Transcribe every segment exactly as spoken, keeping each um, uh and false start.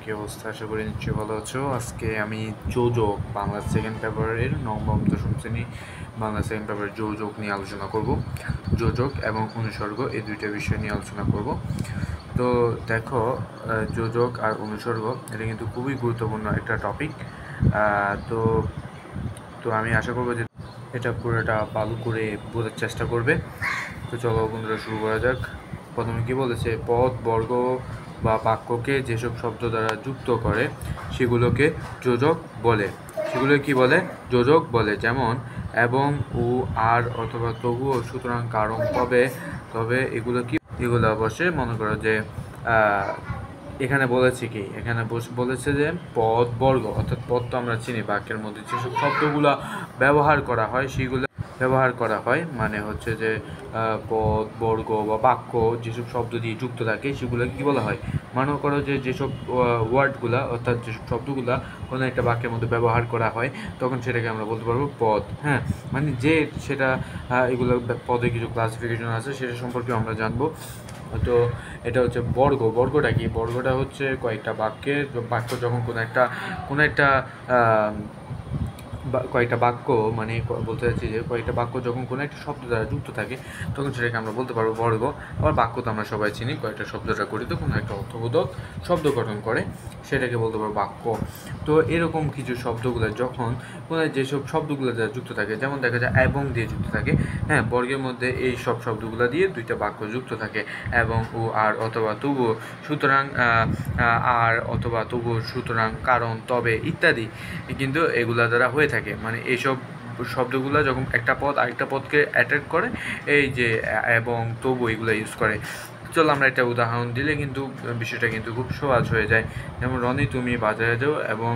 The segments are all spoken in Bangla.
কি অবস্থা? আশা করি নিশ্চয়ই ভালো আছো। আজকে আমি যোজক বাংলা সেকেন্ড পেপারের নবম দশম শ্রেণী বাংলা সেকেন্ড পেপারের যোজক নিয়ে আলোচনা করব। যোজক এবং অনুসর্গ এই দুইটা বিষয় নিয়ে আলোচনা করব। তো দেখো, যোজক আর অনুসর্গ এটা কিন্তু খুবই গুরুত্বপূর্ণ একটা টপিক। তো তো আমি আশা করবো যে এটা পুরোটা ভালো করে বোঝার চেষ্টা করবে। তো চলো বন্ধুরা, শুরু করা যাক। প্রথমে কি বলেছে, পদ বর্গ বা বাক্যকে যেসব শব্দ দ্বারা যুক্ত করে সেগুলোকে যোজক বলে। সেগুলো কি বলে? যোজক বলে। যেমন এবং, ও, আর অথবা তবুও, সুতরাং, কারণ, তবে। তবে এগুলো কি? এগুলো অবশ্যই মনে করো যে এখানে বলেছে কি, এখানে বলেছে যে পদ বর্গ, অর্থাৎ পদ তো আমরা চিনি, বাক্যের মধ্যে যেসব শব্দগুলো ব্যবহার করা হয় সেগুলো ব্যবহার করা হয় মানে হচ্ছে যে পদ বর্গ বা বাক্য যেসব শব্দ দিয়ে যুক্ত থাকে সেগুলো কি বলা হয়? মনে করো যে যেসব ওয়ার্ডগুলা অর্থাৎ যেসব শব্দগুলা কোনো একটা বাক্যের মধ্যে ব্যবহার করা হয় তখন সেটাকে আমরা বলতে পারবো পদ। হ্যাঁ, মানে যে সেটা এগুলো পদে কিছু ক্লাসিফিকেশন আছে সেটা সম্পর্কে আমরা জানবো। তো এটা হচ্ছে বর্গ। বর্গটা কি? বর্গটা হচ্ছে কয়েকটা বাক্যের বাক্য যখন কোনো একটা কোনো একটা কয়েকটা বাক্য মানে বলতে চাচ্ছি যে কয়েকটা বাক্য যখন কোনো একটা শব্দ দ্বারা যুক্ত থাকে তখন সেটাকে আমরা বলতে পারবো বর্গ। আবার বাক্য তো আমরা সবাই চিনি, কয়েকটা শব্দ দ্বারা গঠিত কোনো একটা অর্থবোধক শব্দ গঠন করে সেটাকে বলতে পারবো বাক্য। তো এরকম কিছু শব্দগুলো যখন কোনো যেসব শব্দগুলো দ্বারা যুক্ত থাকে, যেমন দেখা যায় এবং দিয়ে যুক্ত থাকে। হ্যাঁ, বর্গের মধ্যে এই সব শব্দগুলো দিয়ে দুইটা বাক্য যুক্ত থাকে, এবং, ও, আর অথবা তবুও, সুতরাং, আর অথবা তবুও, সুতরাং, কারণ, তবে ইত্যাদি কিন্তু এগুলা দ্বারা হয়ে থাকে। মানে এইসব শব্দগুলো যখন একটা পদ আরেকটা পদকে অ্যাটাক করে, এই যে এবং, তবু এগুলো ইউজ করে। চলো আমরা একটা উদাহরণ দিলে কিন্তু বিষয়টা কিন্তু খুব সহজ হয়ে যায়। যেমন রনি, তুমি বাজারে যাও এবং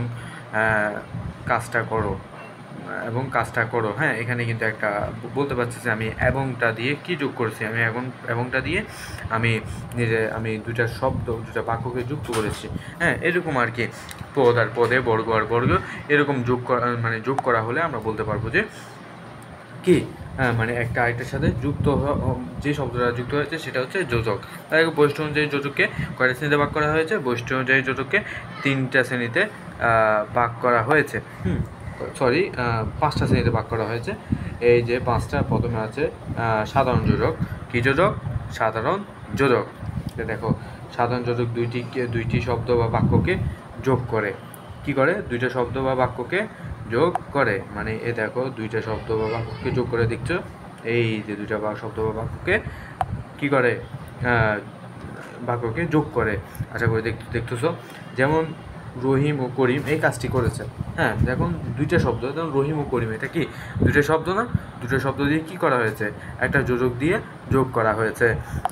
কাজটা করো এবং কাজটা করো হ্যাঁ, এখানে কিন্তু একটা বলতে পারছি যে আমি এবংটা দিয়ে কি যোগ করছি, আমি এখন এবংটা দিয়ে আমি নিজে আমি দুইটা শব্দ দুটা বাক্যকে যুক্ত করেছি। হ্যাঁ, এরকম আর কি, পদ আর পদে, বর্গ আর বর্গ এরকম যোগ করা মানে যোগ করা হলে আমরা বলতে পারবো যে কি, হ্যাঁ, মানে একটা আরেকটার সাথে যুক্ত যে শব্দটা যুক্ত হয়েছে সেটা হচ্ছে যোজক। তাই বৈশিষ্ট্য অনুযায়ী যোজককে কয়টা শ্রেণীতে ভাগ করা হয়েছে? বৈশিষ্ট্য অনুযায়ী যোজককে তিনটা শ্রেণীতে ভাগ করা হয়েছে। হুম সরি পাঁচটা শ্রেণীতে ভাগ করা হয়েছে। এই যে পাঁচটা, প্রথমে আছে সাধারণ যোজক। কি যোজক? সাধারণ যোজক। দেখো, সাধারণ যোজক দুইটি দুইটি শব্দ বা বাক্যকে যোগ করে। কি করে? দুইটা শব্দ বা বাক্যকে যোগ করে। মানে এ দেখো, দুইটা শব্দ বা বাক্যকে যোগ করে দেখছো, এই যে দুইটা বা শব্দ বা বাক্যকে কি করে? বাক্যকে যোগ করে। আশা করি দেখতেছো। যেমন রহিম ও করিম এই কাজটি করেছে। হ্যাঁ, দেখুন দুইটা শব্দ, যেমন রহিম ও করিম, এটা কি দুইটা শব্দ না? দুটো শব্দ দিয়ে কি করা হয়েছে? একটা যোজক দিয়ে যোগ করা হয়েছে।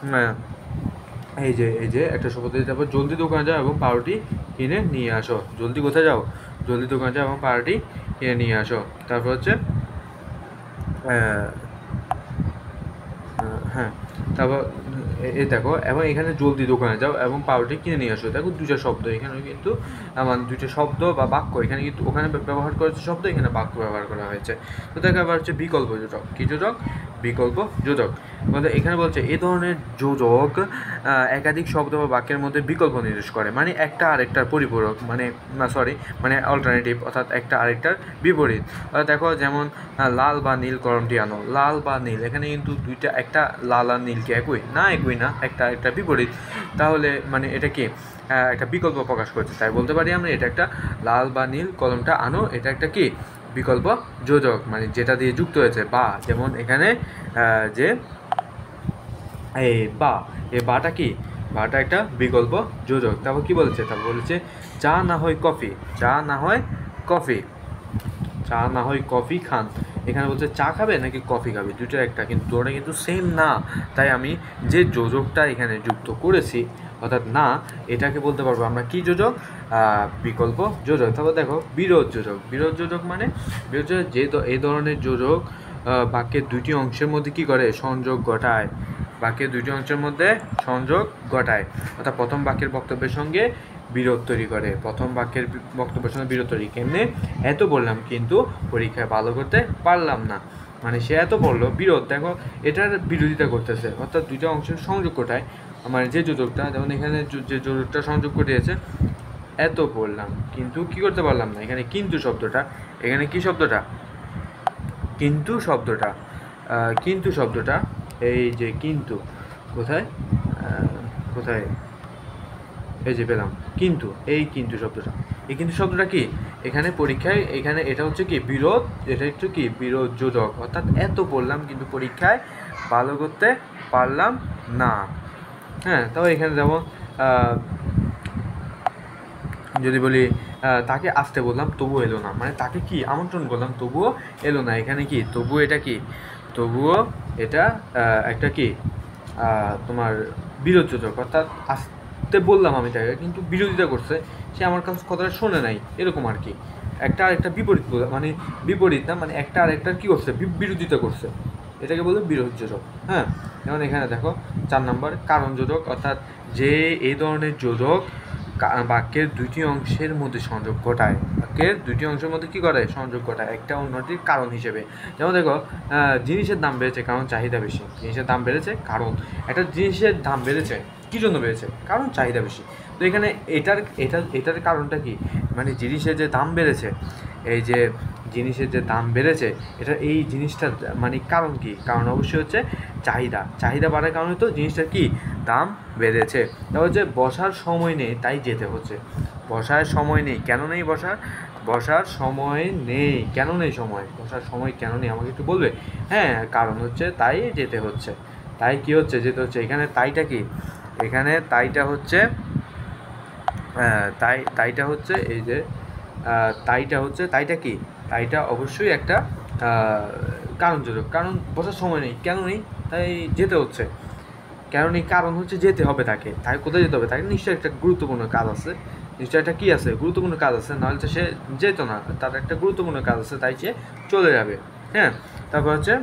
এই যে এই যে একটা শব্দ দিয়ে, তারপর জলদি দোকানে যাও এবং পাউরুটি কিনে নিয়ে আসো। জলদি কোথায় যাও? জলদি দোকানে যাও এবং পাউরুটি কিনে নিয়ে আসো। তারপর হচ্ছে হ্যাঁ, তারপর এই দেখো, এবং এখানে জলদি দোকানে যাও এবং পাউরুটি কিনে নিয়ে আসো। দেখো দুইটা শব্দ, এখানে কিন্তু আমার দুইটা শব্দ বা বাক্য, এখানে কিন্তু ওখানে ব্যবহার করা হচ্ছে শব্দ, এখানে বাক্য ব্যবহার করা হয়েছে। তো দেখো আবার হচ্ছে বিকল্প যোজক। কি যোজক? বিকল্প যোজক। মানে এখানে বলছে এই ধরনের যোজক একাধিক শব্দ বা বাক্যের মধ্যে বিকল্প নির্দেশ করে, মানে একটা আরেকটার পরিপূরক, মানে না সরি মানে অল্টারনেটিভ, অর্থাৎ একটা আরেকটার বিপরীত। দেখো যেমন লাল বা নীল কলমটি আনো। লাল বা নীল, এখানে কিন্তু দুইটা, একটা লাল আর নীল কি একই না? একই না, একটা একটা বিপরীত। তাহলে মানে এটা কি একটা বিকল্প প্রকাশ করছে। তাই বলতে পারি আমরা এটা একটা লাল বা নীল কলমটা আনো, এটা একটা কি বিকল্প যোজক, মানে যেটা দিয়ে যুক্ত হয়েছে বা। যেমন এখানে যে এই বা, এই বাটা কি? বাটা একটা বিকল্প যোজক। তারপর কি বলেছে? তারপর বলেছে চা না হয় কফি। চা না হয় কফি চা না হয় কফি খান। এখানে বলছে চা খাবে নাকি কফি খাবে, দুটোর একটা, কিন্তু দুটোটা কিন্তু সেম না। তাই আমি যে যোজকটা এখানে যুক্ত করেছি অর্থাৎ না, এটাকে বলতে পারবো আমরা কি যোজক? বিকল্প যোজক। তারপর দেখো বিরোধ যোজক। বিরোধ যোজক মানে বিরোধ যোজক যে এই ধরনের যোজক বাক্যের দুইটি অংশের মধ্যে কি করে? সংযোগ ঘটায়। বাক্যের দুইটি অংশের মধ্যে সংযোগ ঘটায়, অর্থাৎ প্রথম বাক্যের বক্তব্যের সঙ্গে বিরোধ তৈরি করে। প্রথম বাক্যের বক্তব্যের সঙ্গে বিরোধ তৈরি কেমনে? এত বললাম কিন্তু পরীক্ষায় ভালো করতে পারলাম না, মানে সে এত বললো, বিরোধ, দেখো এটার বিরোধিতা করতেছে, অর্থাৎ দুইটা অংশের সংযোগ ঘটায়। মানে যে যোজকটা, যেমন এখানে যে যোজকটা সংযোগ ঘটিয়েছে এত পড়লাম কিন্তু কি করতে পারলাম না। এখানে কিন্তু শব্দটা, এখানে কি শব্দটা, কিন্তু শব্দটা, কিন্তু শব্দটা, এই যে কিন্তু কোথায় কোথায় এই যে পেলাম কিন্তু, এই কিন্তু শব্দটা, এই কিন্তু শব্দটা কি এখানে পরীক্ষায়, এখানে এটা হচ্ছে কি বিরোধ, এটা একটু কি বিরোধ যোজক, অর্থাৎ এত পড়লাম কিন্তু পরীক্ষায় ভালো করতে পারলাম না। হ্যাঁ, তাও এখানে যেমন যদি বলি তাকে আসতে বললাম তবুও এলো না, মানে তাকে কি আমন্ত্রণ করলাম তবুও এলো না, এখানে কি তবুও, এটা কি তবুও, এটা একটা কি তোমার বিরোধযোজক, অর্থাৎ আসতে বললাম আমি তাকে কিন্তু বিরোধিতা করছে, সে আমার কাছে কথাটা শোনে নাই, এরকম আর কি। একটা আরেকটা বিপরীত, মানে বিপরীত না, মানে একটা আরেকটার কী করছে, বিরোধিতা করছে, এটাকে বলে বিরোধযোজক। হ্যাঁ, যেমন এখানে দেখো চার নম্বর কারণ যোজক, অর্থাৎ যে এই ধরনের যোজক বাক্যের দুইটি অংশের মধ্যে সংযোগ ঘটায়, বাক্যের দুইটি অংশের মধ্যে কী করে সংযোগ ঘটায় একটা অন্যটির কারণ হিসেবে। যেমন দেখো জিনিসের দাম বেড়েছে কারণ চাহিদা বেশি, জিনিসের দাম বেড়েছে কারণ, একটা জিনিসের দাম বেড়েছে কী জন্য বেড়েছে, কারণ চাহিদা বেশি। তো এখানে এটার এটা এটার কারণটা কি, মানে জিনিসের যে দাম বেড়েছে, এই যে জিনিসের যে দাম বেড়েছে এটা এই জিনিসটার মানে কারণ কি, কারণ অবশ্যই হচ্ছে চাহিদা, চাহিদা বাড়ার কারণে তো জিনিসটার কি দাম বেড়েছে। তা হচ্ছে বসার সময় নেই তাই যেতে হচ্ছে, বসার সময় নেই, কেন নেই বসার, বসার সময় নেই, কেন নেই সময়, বসার সময় কেন নেই আমাকে একটু বলবে। হ্যাঁ, কারণ হচ্ছে তাই যেতে হচ্ছে, তাই কি হচ্ছে যেতে হচ্ছে। এখানে তাইটা কি, এখানে তাইটা হচ্ছে তাই তাইটা হচ্ছে এই যে তাইটা হচ্ছে তাইটা কি, তাইটা অবশ্যই একটা কারণযোজক, কারণ বসার সময় নেই, কেন নেই তাই যেতে হচ্ছে, কেন নেই কারণ হচ্ছে যেতে হবে তাকে, তাই কোথায় যেতে হবে, তাকে নিশ্চয়ই একটা গুরুত্বপূর্ণ কাজ আছে, নিশ্চয়ই একটা কী আছে গুরুত্বপূর্ণ কাজ আছে, নাহলে তো সে যেত না, তার একটা গুরুত্বপূর্ণ কাজ আছে তাই সে চলে যাবে। হ্যাঁ, তারপর হচ্ছে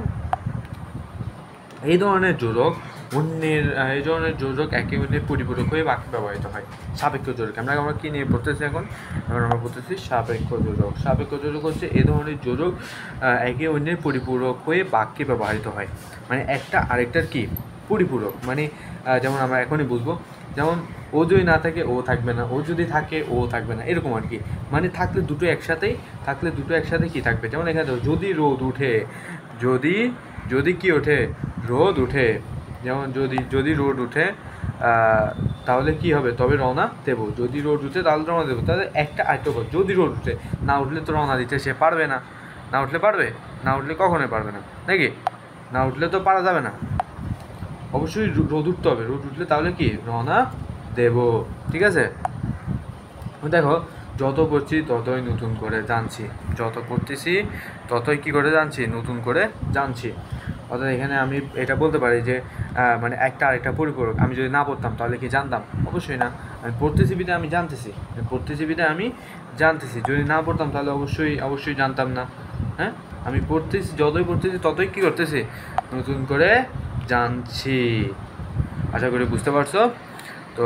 এই ধরনের যোজক অন্যের এই ধরনের যোজক একে অন্যের পরিপূরক হয়ে বাক্যে ব্যবহৃত হয়। সাপেক্ষ যোজক আমরা আমরা কী নিয়ে পড়তেছি এখন, এখন আমরা পড়তেছি সাপেক্ষ যোজক। সাপেক্ষ যোজক হচ্ছে এ ধরনের যোজক একে অন্যের পরিপূরক হয়ে বাক্যে ব্যবহৃত হয়, মানে একটা আরেকটার কি পরিপূরক, মানে যেমন আমরা এখনই বুঝবো, যেমন ও যদি না থাকে ও থাকবে না, ও যদি থাকে ও থাকবে না, এরকম আর কি, মানে থাকলে দুটো একসাথেই, থাকলে দুটো একসাথে কি থাকবে। যেমন এখানে যদি রোদ উঠে, যদি যদি কি ওঠে রোদ উঠে, যেমন যদি যদি রোদ উঠে তাহলে কি হবে, তবে রওনা দেবো, যদি রোদ উঠে তাহলে রওনা দেবো, তাহলে একটা আরেকটা যদি রোদ উঠে, না উঠলে তো রওনা দিতে সে পারবে না, না উঠলে পারবে, না উঠলে কখনোই পারবে না, নাকি না উঠলে তো পারা যাবে না, অবশ্যই রোদ উঠতে হবে, রোদ উঠলে তাহলে কি রওনা দেব। ঠিক আছে, দেখো যত পড়ছি ততই নতুন করে জানছি, যত পড়তেছি ততই কি করে জানছি, নতুন করে জানছি। অর্থাৎ এখানে আমি এটা বলতে পারি যে মানে একটা আরেকটা পরিপূরক, আমি যদি না পড়তাম তাহলে কি জানতাম, অবশ্যই না, আমি পড়তেছি বিধায় আমি জানতেছি, পড়তেছি বিধায় আমি জানতেছি, যদি না পড়তাম তাহলে অবশ্যই অবশ্যই জানতাম না। হ্যাঁ, আমি পড়তেছি, যতই পড়তেছি ততই কী করতেছি, নতুন করে জানছি। আশা করি বুঝতে পারছো। তো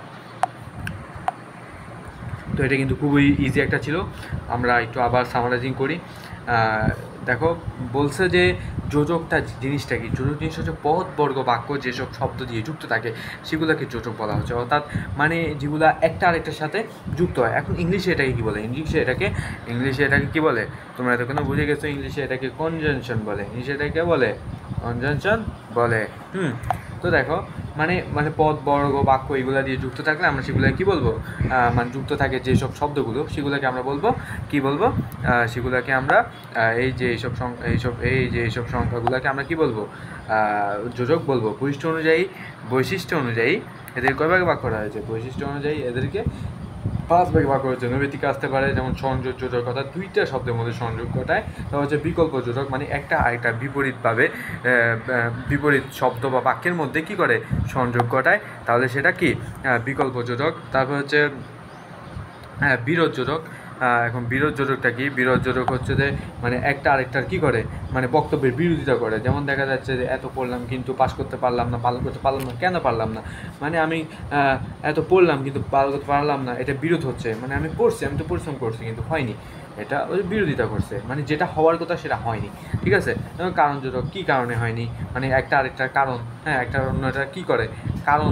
তো এটা কিন্তু খুবই ইজি একটা ছিল। আমরা একটু আবার সামারাইজিং করি। দেখো বলছে যে যোজকটা জিনিসটা কি, যোজক জিনিস হচ্ছে পদ বর্গ বাক্য যেসব শব্দ দিয়ে যুক্ত থাকে সেগুলোকে যোজক বলা হচ্ছে, অর্থাৎ মানে যেগুলো একটা আরেকটার সাথে যুক্ত হয়। এখন ইংলিশে এটাকে কী বলে, ইংলিশে এটাকে ইংলিশে এটাকে কী বলে, তোমরা এতক্ষণ বুঝে গেছো, ইংলিশে এটাকে কনজাংশন বলে, ইংলিশে এটাকে বলে কনজাংশন বলে। হুম তো দেখো মানে মানে পদ বর্গ বাক্য এগুলো দিয়ে যুক্ত থাকলে আমরা সেগুলো কী বলবো, মানে যুক্ত থাকে যেসব শব্দগুলো সেগুলোকে আমরা বলবো কী বলবো, সেগুলোকে আমরা এই যে এইসব এইসব এই যে এইসব সংখ্যাগুলোকে আমরা কী বলবো, যোজক বলবো। বৈশিষ্ট্য অনুযায়ী বৈশিষ্ট্য অনুযায়ী এদের কয় ভাগে ভাগ করা হয়েছে, বৈশিষ্ট্য অনুযায়ী এদেরকে পাঁচ ভাগে ভাগ করা হয়েছে। নৈবেদিক আসতে পারে যেমন সংযোগ যোজক, অর্থাৎ দুইটা শব্দের মধ্যে সংযোগ ঘটায়। তারপর হচ্ছে বিকল্প যোজক, মানে একটা আরেকটা বিপরীতভাবে বিপরীত শব্দ বা বাক্যের মধ্যে কী করে সংযোগ ঘটায়, তাহলে সেটা কি বিকল্প যোজক। তারপর হচ্ছে হ্যাঁ বিরোধ যোজক। এখন বিরোধ যোজকটা কি, বিরোধ যোজক হচ্ছে যে মানে একটা আরেকটার কী করে, মানে বক্তব্যের বিরোধিতা করে। যেমন দেখা যাচ্ছে যে এত পড়লাম কিন্তু পাস করতে পারলাম না, পালন করতে পারলাম না, কেন পারলাম না, মানে আমি এত পড়লাম কিন্তু পালন করতে পারলাম না, এটা বিরোধ হচ্ছে, মানে আমি পড়ছি, আমি তো পরিশ্রম করছি কিন্তু হয়নি, এটা ওই বিরোধিতা করছে, মানে যেটা হওয়ার কথা সেটা হয়নি। ঠিক আছে, কারণ যোজক কী কারণে হয়নি, মানে একটা আরেকটার কারণ, হ্যাঁ একটা অন্যটা কী করে কারণ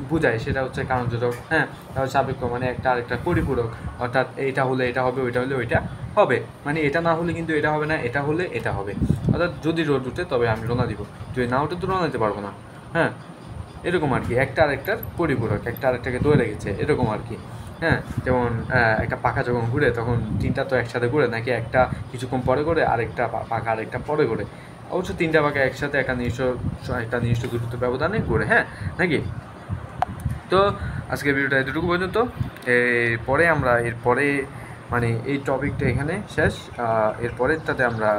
বোঝায় সেটা হচ্ছে কারণযোজক। হ্যাঁ, তাহলে সাপেক্ষ মানে একটা আরেকটা পরিপূরক, অর্থাৎ এইটা হলে এটা হবে, ওইটা হলে ওইটা হবে, মানে এটা না হলে কিন্তু এটা হবে না, এটা হলে এটা হবে। অর্থাৎ যদি রোদ উঠে তবে আমি রওনা দিব, যদি না উঠে তো রওনা দিতে পারবো না। হ্যাঁ, এরকম আর কি, একটা আরেকটার পরিপূরক, একটা আরেকটাকে ধরে রেখেছে, এরকম আর কি। হ্যাঁ, যেমন একটা পাখা যখন ঘুরে তখন তিনটা তো একসাথে ঘুরে নাকি, একটা কিছুক্ষণ পরে করে আরেকটা পাখা আরেকটা পরে করে, অবশ্য তিনটা পাখা একসাথে একটা নির্দিষ্ট একটা নির্দিষ্ট দূরত্ব ব্যবধানে ঘুরে, হ্যাঁ নাকি। তো আজকের ভিডিওটা এতটুকু পর্যন্ত, এরপরে আমরা এরপরে মানে এই টপিকটা এখানে শেষ, এরপরেরটাতে আমরা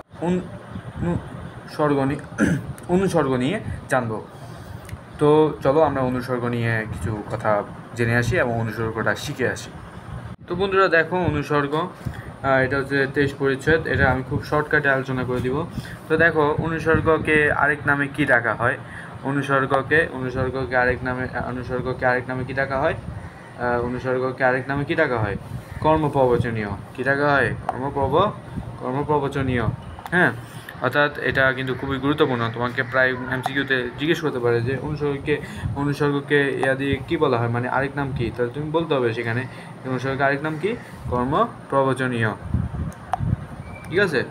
অনুসর্গ নিয়ে অনুসর্গ নিয়ে জানবো। তো চলো আমরা অনুসর্গ নিয়ে কিছু কথা জেনে আসি এবং অনুসর্গটা শিখে আসি। তো বন্ধুরা দেখো, অনুসর্গ এটা হচ্ছে তেইশ পরিচ্ছেদ, এটা আমি খুব শর্টকাটে আলোচনা করে দিব। তো দেখো, অনুসর্গকে আরেক নামে কি ডাকা হয়? অনুসর্গকে অনুসর্গকে আরেক নামে অনুসর্গকে আরেক নামে কি ডাকা হয়? অনুসর্গকে আরেক নামে কি ডাকা হয়? কর্মপ্রবচনীয়। কি ডাকা হয়? কর্মপ্রব কর্মপ্রবচনীয়। হ্যাঁ, অর্থাৎ এটা কিন্তু খুবই গুরুত্বপূর্ণ, তোমাকে প্রায় এমসিকিউতে জিজ্ঞেস করতে পারে যে অনুসর্গকে অনুসর্গকে ইয়া দিয়ে কী বলা হয়, মানে আরেক নাম কী, তাহলে তুমি বলতে হবে সেখানে অনুসর্গের আরেক নাম কি? কর্মপ্রবচনীয়। ঠিক আছে,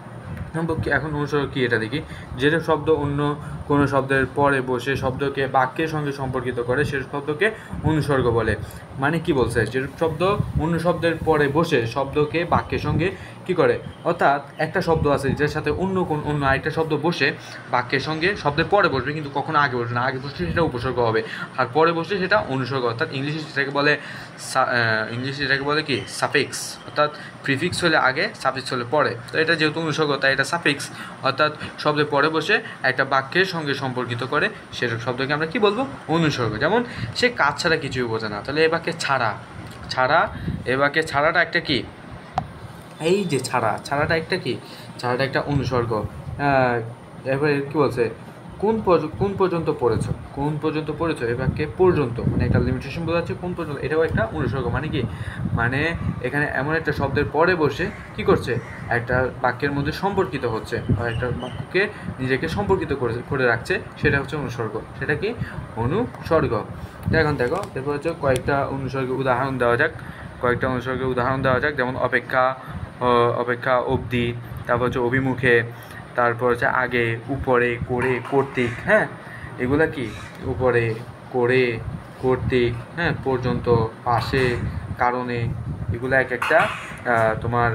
এখন অনুসর্গ কি এটা দেখি। যেসব শব্দ অন্য কোনো শব্দের পরে বসে শব্দকে বাক্যের সঙ্গে সম্পর্কিত করে সেসব শব্দকে অনুসর্গ বলে। মানে কি বলছে, যেসব শব্দ অন্য শব্দের পরে বসে শব্দকে বাক্যের সঙ্গে কি করে, অর্থাৎ একটা শব্দ আছে যার সাথে অন্য কোন অন্য আরেকটা শব্দ বসে বাক্যের সঙ্গে শব্দের পরে বসবে, কিন্তু কখনো আগে বসবে না, আগে বসলে সেটা উপসর্গ হবে, আর পরে বসলে সেটা অনুসর্গ। অর্থাৎ ইংলিশে সেটাকে বলে ইংলিশে এটাকে বলে কি সাফিক্স, অর্থাৎ প্রিফিক্স হলে আগে, সাফিক্স হলে পরে। তো এটা যেহেতু অনুসর্গ তাই এটা সাফিক্স, অর্থাৎ শব্দের পরে বসে একটা বাক্যের সঙ্গে সম্পর্কিত করে সেসব শব্দকে আমরা কি বলবো? অনুসর্গ। যেমন সে কাজ ছাড়া কিছুই বোঝে না, তাহলে এ বাক্যে ছাড়া ছাড়া এ বাক্যে ছাড়াটা একটা কি, এই যে ছাড়া ছাড়াটা একটা কি, ছাড়াটা একটা অনুসর্গ। এবারে কি বলছে, কোন কোন পর্যন্ত পড়েছো, কোন পর্যন্ত পড়েছো এ বাক্যে পর্যন্ত মানে একটা লিমিটেশন বোঝাচ্ছে, কোন পর্যন্ত, এটাও একটা অনুসর্গ। মানে কি, মানে এখানে এমন একটা শব্দের পরে বসে কি করছে, একটা বাক্যের মধ্যে সম্পর্কিত হচ্ছে, একটা বাক্যকে নিজেকে সম্পর্কিত করে করে রাখছে, সেটা হচ্ছে অনুসর্গ। সেটা কি? অনুসর্গ। এখন দেখো, এরপর হচ্ছে কয়েকটা অনুসর্গের উদাহরণ দেওয়া যাক কয়েকটা অনুসর্গের উদাহরণ দেওয়া যাক যেমন অপেক্ষা, অপেক্ষা অবধি, তারপর হচ্ছে অভিমুখে, তারপর হচ্ছে আগে, উপরে, করে, কর্তৃক। হ্যাঁ, এগুলা কি, উপরে, করে, কর্তৃক, হ্যাঁ, পর্যন্ত, পাশে, কারণে, এগুলো এক একটা তোমার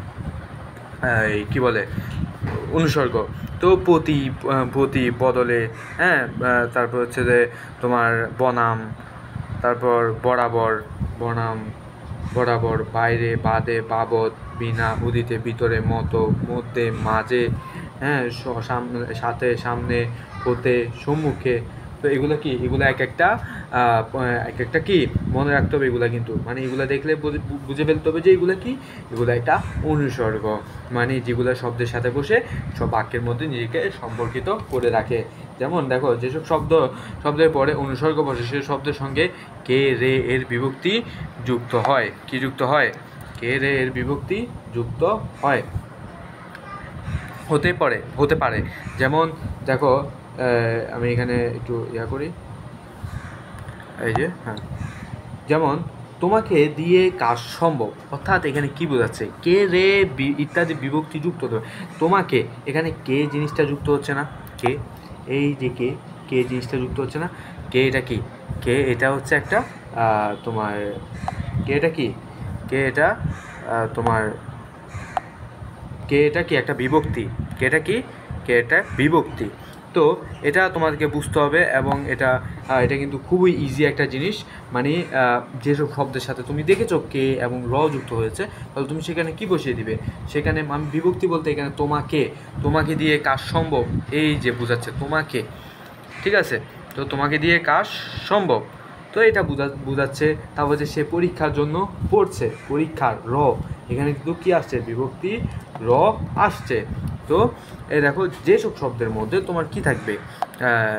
কি বলে অনুসর্গ। তো প্রতি প্রতি বদলে, হ্যাঁ, তারপর হচ্ছে যে তোমার বনাম, তারপর বরাবর, বনাম, বরাবর, বাইরে, বাদে, বাবদ, বিনা, উদিতে, ভিতরে, মতো, মধ্যে, মাঝে, হ্যাঁ, সাথে, সামনে, হতে, সম্মুখে। তো এগুলো কি, এগুলো এক একটা এক একটা কি মনে রাখতে হবে এগুলো, কিন্তু মানে এগুলো দেখলে বুঝে ফেলতে হবে যে এগুলো কি, এগুলো একটা অনুসর্গ, মানে যেগুলো শব্দের সাথে বসে সব বাক্যের মধ্যে নিজেকে সম্পর্কিত করে রাখে। যেমন দেখো, যেসব শব্দ শব্দের পরে অনুসর্গ বসে সেই শব্দের সঙ্গে কে, রে এর বিভক্তি যুক্ত হয়। কি যুক্ত হয়? কে, রে এর বিভক্তি যুক্ত হয়, হতে পারে হতে পারে যেমন দেখো, আমি এখানে একটু ইয়া করি, এই যে, হ্যাঁ, যেমন তোমাকে দিয়ে কাজ সম্ভব, অর্থাৎ এখানে কি বোঝাচ্ছে, কে, রে ইত্যাদি বিভক্তি যুক্ত হবে। তোমাকে এখানে কে জিনিসটা যুক্ত হচ্ছে না, কে, এই যে কে কে জিনিসটা যুক্ত হচ্ছে না, কে এটা কি, কে এটা হচ্ছে একটা তোমার, কে এটা কি, কে এটা তোমার, কে এটা কি একটা বিভক্তি, কে এটা কি, কে এটা বিভক্তি। তো এটা তোমাদেরকে বুঝতে হবে, এবং এটা এটা কিন্তু খুবই ইজি একটা জিনিস, মানে যেসব শব্দের সাথে তুমি দেখেছো কে এবং র যুক্ত হয়েছে, তাহলে তুমি সেখানে কি বসিয়ে দিবে, সেখানে আমি বিভক্তি বলতে এখানে তোমাকে, তোমাকে দিয়ে কাজ সম্ভব, এই যে বোঝাচ্ছে তোমাকে, ঠিক আছে। তো তোমাকে দিয়ে কাজ সম্ভব, তো এটা বোঝা বোঝাচ্ছে তারপর যে সে পরীক্ষার জন্য পড়ছে, পরীক্ষার র, এখানে কিন্তু কী আসছে, বিভক্তি র আসছে। তো এই দেখো, যেসব শব্দের মধ্যে তোমার কি থাকবে,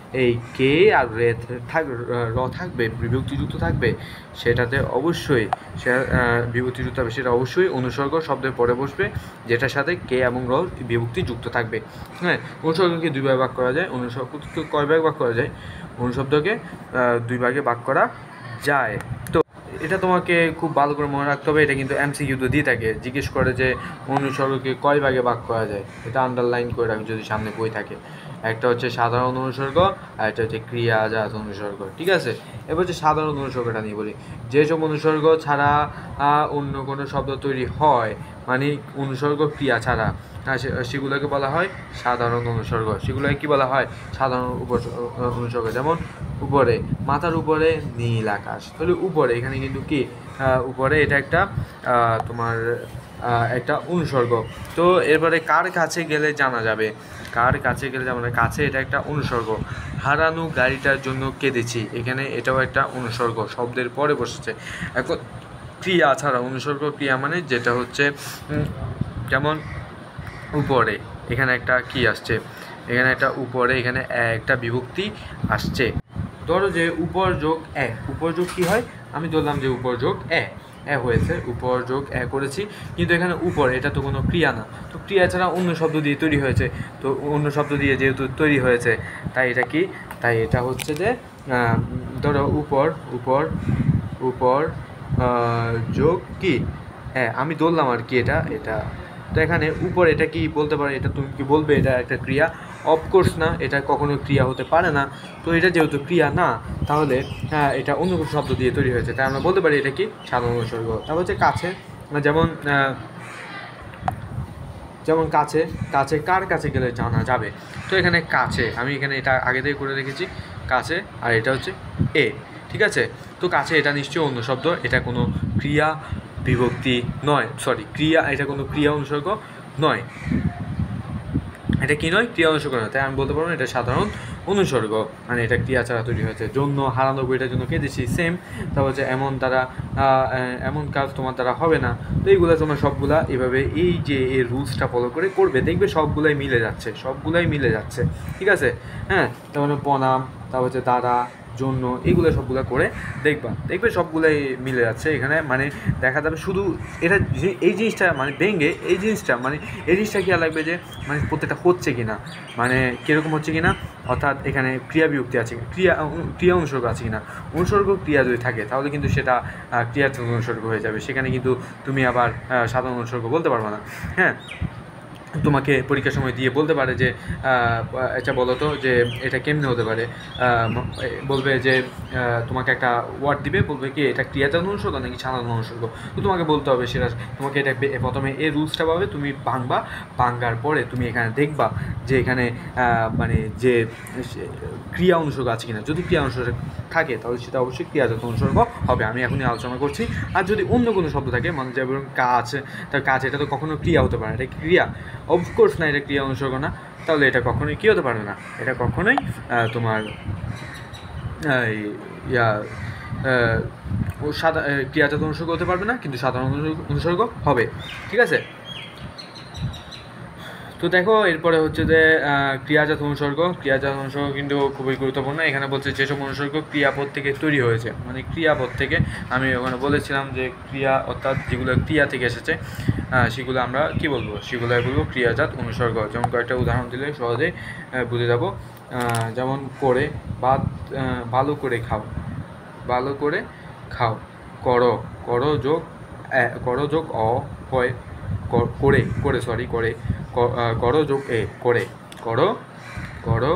এই কে আর রে থাক র থাকবে, বিভক্তিযুক্ত থাকবে, সেটাতে অবশ্যই সে বিভক্তিযুক্ত হবে, সেটা অবশ্যই অনুসর্গ শব্দের পরে বসবে, যেটার সাথে কে এবং র বিভক্তি যুক্ত থাকবে। হ্যাঁ, অনুসর্গকে দুই ভাগে ভাগ করা যায়। অনুসর্গকে কয় ভাগে ভাগ করা যায়? অনুশব্দকে দুই ভাগে ভাগ করা যায়। তো এটা তোমাকে খুব ভালো করে মনে রাখতে হবে। এটা কিন্তু এমসিকিউতে দিয়ে থাকে, জিজ্ঞেস করে যে অনুসর্গকে কয় ভাগে ভাগ করা যায়। এটা আন্ডারলাইন করে রাখবে যদি সামনে বই থাকে। একটা হচ্ছে সাধারণ অনুসর্গ আর একটা হচ্ছে ক্রিয়াজাত অনুসর্গ। ঠিক আছে, এবার হচ্ছে সাধারণ অনুসর্গটা নিয়ে বলি। যেসব অনুসর্গ ছাড়া অন্য কোনো শব্দ তৈরি হয়, মানে অনুসর্গ ক্রিয়া ছাড়া, সেগুলোকে বলা হয় সাধারণ অনুসর্গ। সেগুলোকে কি বলা হয়? সাধারণ অনুসর্গ। যেমন উপরে, মাথার উপরে নীল আকাশ, তাহলে উপরে এখানে কিন্তু কি উপরে, এটা একটা তোমার একটা অনুসর্গ। তো এরপরে কার কাছে গেলে জানা যাবে, কার কাছে গেলে জানা যাবে, কাছে এটা একটা অনুসর্গ। হারানো গাড়িটার জন্য কেঁদেছি, এখানে এটাও একটা অনুসর্গ, শব্দের পরে বসেছে। এখন ক্রিয়া ছাড়া অনুসর্গ, ক্রিয়া মানে যেটা হচ্ছে যেমন উপরে, এখানে একটা কি আসছে, এখানে একটা উপরে, এখানে একটা বিভক্তি আসছে। ধরো যে উপর যোগ এ, উপর যোগ কী হয়? আমি ধরলাম যে উপর যোগ এ, এ হয়েছে, উপর যোগ এ করেছি, কিন্তু এখানে উপর এটা তো কোনো ক্রিয়া না, তো ক্রিয়া ছাড়া অন্য শব্দ দিয়ে তৈরি হয়েছে, তো অন্য শব্দ দিয়ে যেহেতু তৈরি হয়েছে, তাই এটা কি, তাই এটা হচ্ছে যে ধরো উপর, উপর উপর যোগ কি হ্যাঁ আমি ধরলাম আর কি, এটা এটা তো এখানে উপর, এটা কি বলতে পারে? এটা তুমি কি বলবে এটা একটা ক্রিয়া? অফকোর্স না, এটা কখনো ক্রিয়া হতে পারে না। তো এটা যেহেতু ক্রিয়া না, তাহলে হ্যাঁ এটা অন্য কোনো শব্দ দিয়ে তৈরি হয়েছে, তাই আমরা বলতে পারি এটা কি সাধারণ অনুসর্গ। তারপর হচ্ছে কাছে, যেমন যেমন কাছে, কাছে কার কাছে গেলে জানা যাবে। তো এখানে কাছে, আমি এখানে এটা আগে থেকে করে রেখেছি কাছে, আর এটা হচ্ছে এ। ঠিক আছে, তো কাছে এটা নিশ্চয়ই অন্য শব্দ, এটা কোনো ক্রিয়া বিভক্তি নয়, সরি ক্রিয়া, এটা কোনো ক্রিয়া অনুসর্গ নয়, এটা কি নয়? ক্রিয়া অনুসর্গ নয়, তাই আমি বলতে পারবো এটা সাধারণ অনুসর্গ, মানে এটা ক্রিয়া ছাড়া তৈরি হয়েছে। জন্য, হারানো বইটার জন্য কেঁদেছি, সেম। তারপর হচ্ছে এমন দ্বারা, এমন কাজ তোমার দ্বারা হবে না। তো এইগুলো তোমার সবগুলা এভাবে এই যে এই রুলসটা ফলো করে করবে, দেখবে সবগুলাই মিলে যাচ্ছে, সবগুলাই মিলে যাচ্ছে। ঠিক আছে, হ্যাঁ। তারপরে প্রণাম, তারপর হচ্ছে দ্বারা, জন্য, এইগুলো সবগুলো করে দেখবা, দেখবে সবগুলাই মিলে যাচ্ছে এখানে। মানে দেখা যাবে শুধু এটা, এই জিনিসটা মানে ভেঙে, এই জিনিসটা মানে এই জিনিসটা খেয়াল রাখবে যে মানে প্রত্যেকটা হচ্ছে কি না, মানে কীরকম হচ্ছে কি না, অর্থাৎ এখানে ক্রিয়া বিভক্তি আছে, ক্রিয়া ক্রিয়া অনুসর্গ আছে কি না। অনুসর্গ ক্রিয়া যদি থাকে তাহলে কিন্তু সেটা ক্রিয়ার অনুসর্গ হয়ে যাবে, সেখানে কিন্তু তুমি আবার সাধারণ অনুসর্গ বলতে পারবে না। হ্যাঁ, তোমাকে পরীক্ষার সময় দিয়ে বলতে পারে যে আচ্ছা বলো তো যে এটা কেমনে হতে পারে, বলবে যে তোমাকে একটা ওয়ার্ড দিবে, বলবে কি এটা ক্রিয়াজাত অনুসর্গ নাকি সাধারণ অনুসর্গ। তো তোমাকে বলতে হবে সেটা, তোমাকে এটা প্রথমে এই রুলসটা পাবে, তুমি ভাঙবা, ভাঙার পরে তুমি এখানে দেখবা যে এখানে মানে যে ক্রিয়া অনুসর্গ আছে কিনা। যদি ক্রিয়া অনুসর্গ থাকে তাহলে সেটা অবশ্যই ক্রিয়াজাত অনুসর্গ হবে, আমি এখনই আলোচনা করছি। আর যদি অন্য কোনো শব্দ থাকে, মানে যেমন কাজ, তার কাজ, এটা তো কখনো ক্রিয়া হতে পারে না, এটা ক্রিয়া অফকোর্স না, এটা ক্রিয়া অনুসর্গ না, তাহলে এটা কখনোই কী হতে পারবে না, এটা কখনোই তোমার ইয়া সাদা ক্রিয়াজাত অনুসর্গ হতে পারবে না, কিন্তু সাধারণ অনুসর্গ হবে। ঠিক আছে, তো দেখো এরপরে হচ্ছে যে ক্রিয়াজাত অনুসর্গ। ক্রিয়াজাত অনুসর্গ কিন্তু খুবই গুরুত্বপূর্ণ। এখানে বলছে যেসব অনুসর্গ ক্রিয়াপদ থেকে তৈরি হয়েছে, মানে ক্রিয়াপদ থেকে, আমি ওখানে বলেছিলাম যে ক্রিয়া অর্থাৎ যেগুলো ক্রিয়া থেকে এসেছে সেগুলো আমরা কি বলবো, সেগুলো বলবো ক্রিয়াজাত অনুসর্গ। যেমন কয়েকটা উদাহরণ দিলে সহজেই বুঝে যাবো। যেমন করে, ভাত ভালো করে খাও, ভালো করে খাও, করো, করো যোগ করো যোগ অ, কয় করে, করে সরি করে, করো যোগ এ, করে, করো, করো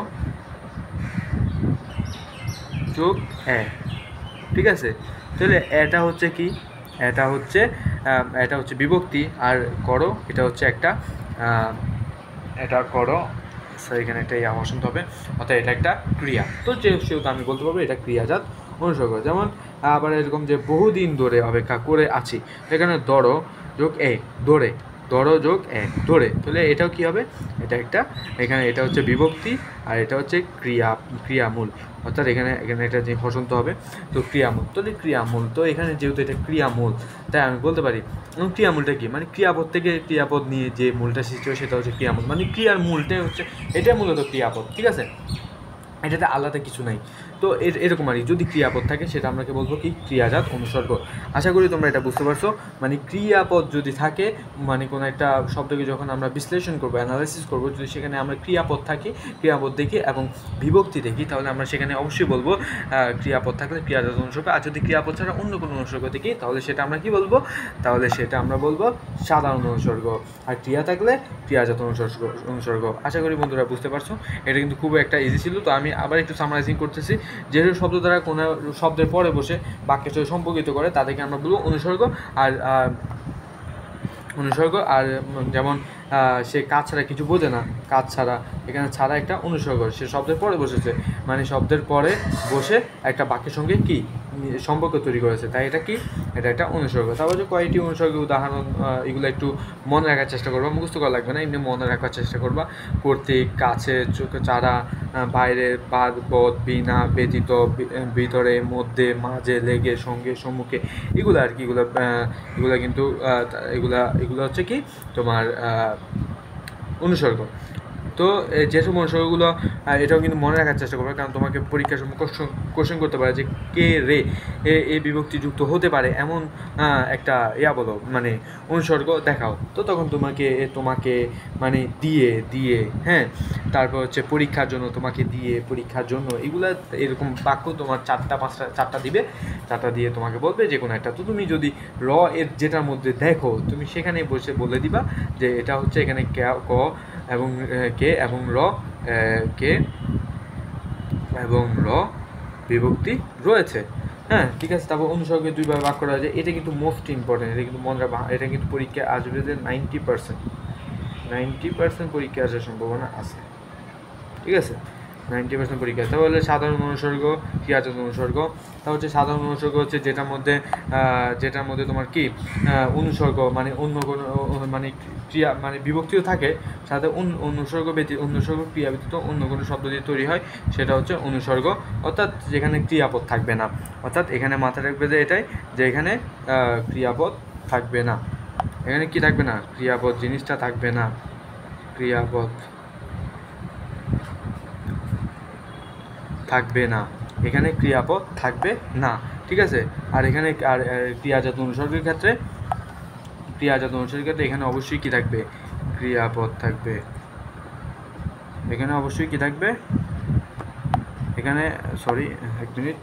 যোগ এ। ঠিক আছে, তাহলে এটা হচ্ছে কি, এটা হচ্ছে এটা হচ্ছে বিভক্তি, আর করো এটা হচ্ছে একটা, এটা করো স্যার এখানে একটা ইয়া বসাতে হবে, অর্থাৎ এটা একটা ক্রিয়া। তো যে সেহেতু আমি বলতে পারবো এটা ক্রিয়াজাত অনুসর্গ। যেমন আবার এরকম যে বহুদিন ধরে অপেক্ষা করে আছি, এখানে দড়ো যোগ এ, দৌড়ে, দড়ো যোগ এক, ধরে, তাহলে এটাও কী হবে, এটা একটা, এখানে এটা হচ্ছে বিভক্তি আর এটা হচ্ছে ক্রিয়া, ক্রিয়ামূল, অর্থাৎ এখানে এখানে এটা যে হসন্ত হবে, তো ক্রিয়ামূল, তাহলে ক্রিয়ামূল। তো এখানে যেহেতু এটা ক্রিয়ামূল, তাই আমি বলতে পারি ক্রিয়ামূলটা কি, মানে ক্রিয়াপদ থেকে ক্রিয়াপদ নিয়ে যে মূলটা সৃষ্টি হয় সেটা হচ্ছে ক্রিয়ামূল, মানে ক্রিয়ার মূলটাই হচ্ছে, এটা মূলত ক্রিয়াপদ। ঠিক আছে, এটাতে আলাদা কিছু নাই। তো এরকম আর কি, যদি ক্রিয়াপদ থাকে সেটা আমরা বলবো কি ক্রিয়াজাত অনুসর্গ। আশা করি তোমরা এটা বুঝতে পারছো। মানে ক্রিয়াপদ যদি থাকে, মানে কোনো একটা শব্দকে যখন আমরা বিশ্লেষণ করবো, অ্যানালাইসিস করবো, যদি সেখানে আমরা ক্রিয়াপদ থাকি, ক্রিয়াপদ দেখি এবং বিভক্তি দেখি, তাহলে আমরা সেখানে অবশ্যই বলবো ক্রিয়াপদ থাকলে ক্রিয়াজাত অনুসর্গ। আর যদি ক্রিয়াপদ ছাড়া অন্য কোনো অনুসর্গ দেখি, তাহলে সেটা আমরা কি বলবো, তাহলে সেটা আমরা বলবো সাধারণ অনুসর্গ। আর ক্রিয়া থাকলে ক্রিয়াজাত অনুসর্গ অনুসর্গ আশা করি বন্ধুরা বুঝতে পারছো। এটা কিন্তু খুব একটা ইজি ছিল। তো আমি আবার একটু সামারাইজিং করতেছি। যেসব শব্দ দ্বারা কোনো শব্দের পরে বসে বাক্যের সাথে সম্পর্কিত করে তাদেরকে আমরা বলবো অনুসর্গ। আর অনুসর্গ আর যেমন সে কাজ ছাড়া কিছু বোঝে না, কাজ ছাড়া, এখানে ছাড়া একটা অনুসর্গ, সে শব্দের পরে বসেছে, মানে শব্দের পরে বসে একটা বাক্যের সঙ্গে কি সম্পর্ক তৈরি করেছে, তাই এটা কি, এটা একটা অনুসর্গ। তারপর যে কয়েকটি অনুসর্গ উদাহরণ, এগুলো একটু মনে রাখার চেষ্টা করবা, মুখস্থ করা লাগবে না, এমনি মনে রাখার চেষ্টা করবা। কর্তৃক, কাছে, ছাড়া, বাইরে, বাদ, বদ, বিনা, ব্যতীত, ভিতরে, মধ্যে, মাঝে, লেগে, সঙ্গে, সম্মুখে, এগুলো আর কি, এগুলো এগুলো কিন্তু এগুলা এগুলো হচ্ছে কি তোমার অনুসর্গ। তো যেসব অনুসর্গগুলো এটাও কিন্তু মনে রাখার চেষ্টা করবে, কারণ তোমাকে পরীক্ষার সময় কোশ্চেন করতে পারে যে কে রে এ বিভক্তিযুক্ত হতে পারে এমন একটা ইয়া বলো, মানে অনুসর্গ দেখাও। তো তখন তোমাকে তোমাকে মানে দিয়ে দিয়ে হ্যাঁ, তারপর হচ্ছে পরীক্ষার জন্য, তোমাকে দিয়ে পরীক্ষার জন্য, এগুলা এরকম বাক্য তোমার চারটা পাঁচটা চারটা দিবে, চারটা দিয়ে তোমাকে বলবে যে কোনো একটা। তো তুমি যদি র এর যেটার মধ্যে দেখো, তুমি সেখানে বসে বলে দিবা যে এটা হচ্ছে এখানে ক এবং কে এবং র কে এবং র বিভক্তি রয়েছে। হ্যাঁ, ঠিক আছে। তারপর অনুসর্গে দুইভাবে ভাগ করা যায়, এটা কিন্তু মোস্ট ইম্পর্টেন্ট, এটা কিন্তু মনে রাখবা, এটা কিন্তু পরীক্ষায় আসবে যে নাইনটি পার্সেন্ট নাইনটি পার্সেন্ট পরীক্ষায় আসার সম্ভাবনা আছে, ঠিক আছে, নাইনটি পার্সেন্ট পরীক্ষা। তাহলে সাধারণ অনুসর্গ, ক্রিয়াজাত অনুসর্গ। তা হচ্ছে সাধারণ অনুসর্গ হচ্ছে যেটার মধ্যে যেটার মধ্যে তোমার কি অনুসর্গ মানে অন্য কোনো মানে ক্রিয়া মানে বিভক্তিও থাকে, সাথে অনুসর্গ ব্যতীত অনুসর্গ ক্রিয়া ব্যতীত অন্য কোনো শব্দ দিয়ে তৈরি হয়, সেটা হচ্ছে অনুসর্গ। অর্থাৎ যেখানে ক্রিয়াপদ থাকবে না, অর্থাৎ এখানে মাথায় রাখবে যে এটাই, যে এখানে ক্রিয়াপদ থাকবে না, এখানে কি থাকবে না, ক্রিয়াপদ জিনিসটা থাকবে না, ক্রিয়াপদ থাকবে না, এখানে ক্রিয়াপদ থাকবে না, ঠিক আছে। আর এখানে আর ক্রিয়াজাত অনুসর্গের ক্ষেত্রে ক্রিয়াজাত অনুসর্গের ক্ষেত্রে এখানে অবশ্যই কি থাকবে, ক্রিয়াপদ থাকবে, এখানে অবশ্যই কি থাকবে, এখানে সরি এক মিনিট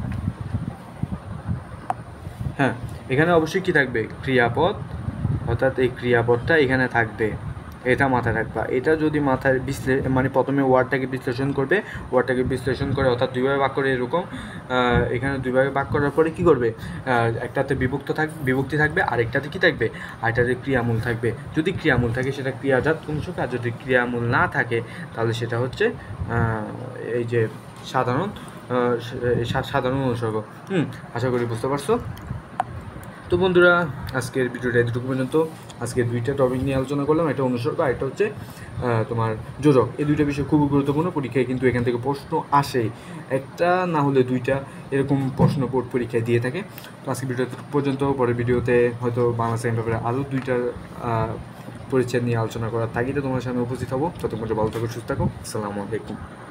হ্যাঁ, এখানে অবশ্যই কি থাকবে, ক্রিয়াপদ, অর্থাৎ এই ক্রিয়াপদটা এখানে থাকবে, এটা মাথায় রাখবা। এটা যদি মাথায় বিশ্লে মানে প্রথমে ওয়ার্ডটাকে বিশ্লেষণ করবে, ওয়ার্ডটাকে বিশ্লেষণ করে অর্থাৎ দুইভাবে ভাগ করে, এরকম এখানে দুইভাবে ভাগ করার পরে কী করবে, একটাতে বিভক্ত থাকবে, বিভক্তি থাকবে, আরেকটাতে কী থাকবে, আরেকটাতে ক্রিয়ামূল থাকবে। যদি ক্রিয়ামূল থাকে সেটা ক্রিয়াজাত অনুসর্গ, আর যদি ক্রিয়ামূল না থাকে তাহলে সেটা হচ্ছে এই যে সাধারণ সাধারণ অনুসর্গ। হুম, আশা করি বুঝতে পারছো। তো বন্ধুরা, আজকের ভিডিওটা এতটুকু পর্যন্ত। আজকে দুইটা টপিক নিয়ে আলোচনা করলাম, একটা অনুসর্গ আর একটা হচ্ছে তোমার যোজক। এই দুইটা বিষয় খুবই গুরুত্বপূর্ণ, পরীক্ষায় কিন্তু এখান থেকে প্রশ্ন আসে, একটা না হলে দুইটা এরকম প্রশ্ন পরীক্ষায় দিয়ে থাকে। তো আজকে ভিডিও পর্যন্ত, পরের ভিডিওতে হয়তো বাংলা সেকেন্ড পেপারে আরও দুইটা পরিচ্ছেদ নিয়ে আলোচনা করার তাগিদে তোমার সামনে উপস্থিত হবো। ততক্ষণ ভালো থাকো, সুস্থ থাকো, আসসালামু আলাইকুম।